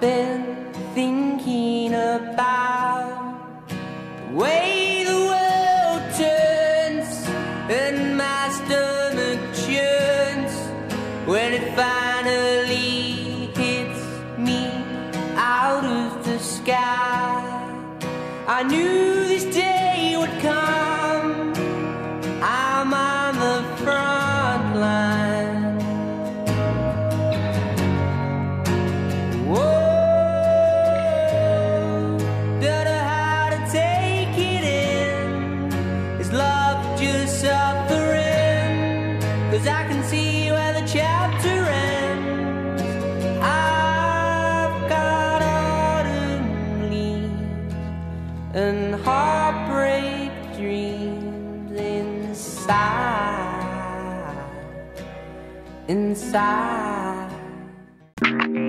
been thinking about the way the world turns and my stomach churns when it finally hits me out of the sky. I knew this day would come. I'm on the front line. Cause I can see where the chapter ends. I've got autumn leaves and heartbreak dreams inside.